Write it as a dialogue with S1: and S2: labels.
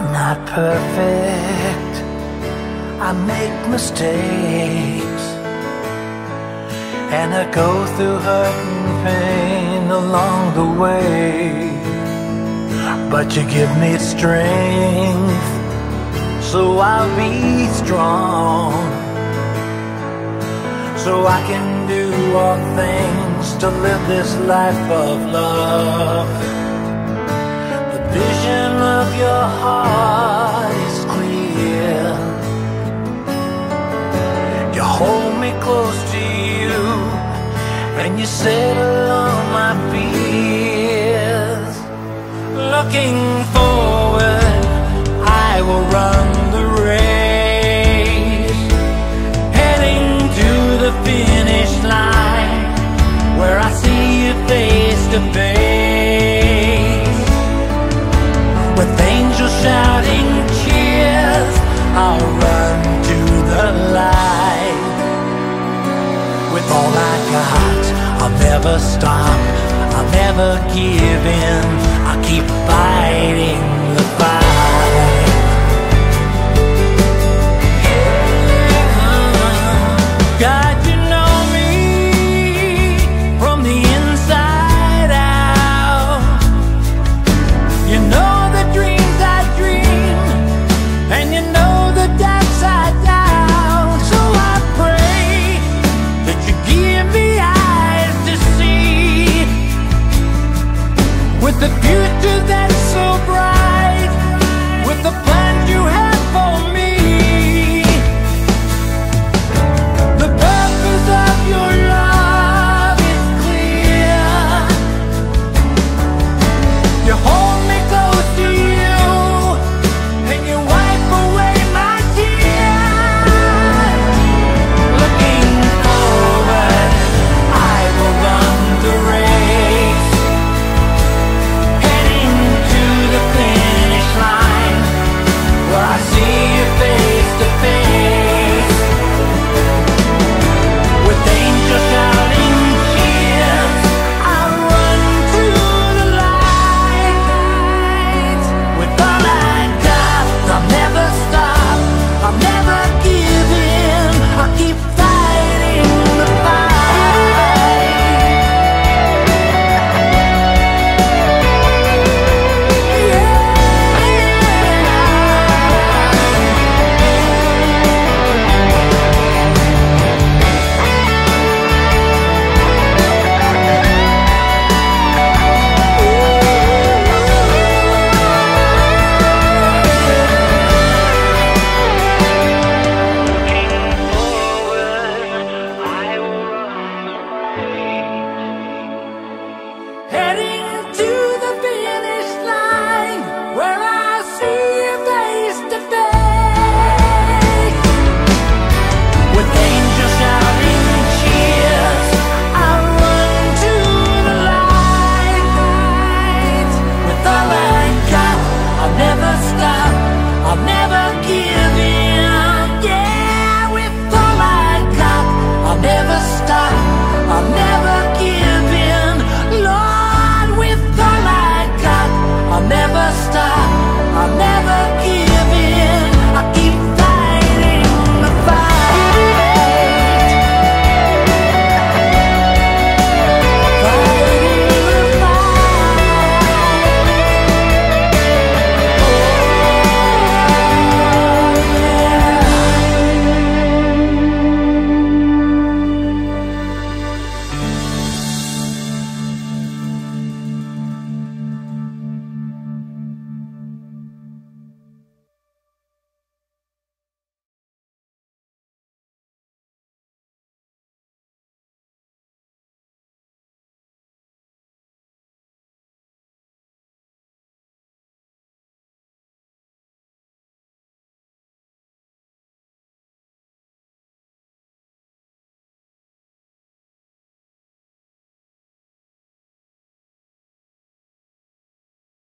S1: not perfect, I make mistakes, and I go through hurt and pain along the way. But you give me strength, so I'll be strong, so I can do all things to live this life of love. The vision of your heart is clear. You hold me close to you, and you settle all my fears. Looking forward, I will run the race, heading to the finish line, where I see you face to face. With angels shouting cheers, I'll run to the light. With all I got, I'll never stop, I'll never give in, I'll keep fighting the fight.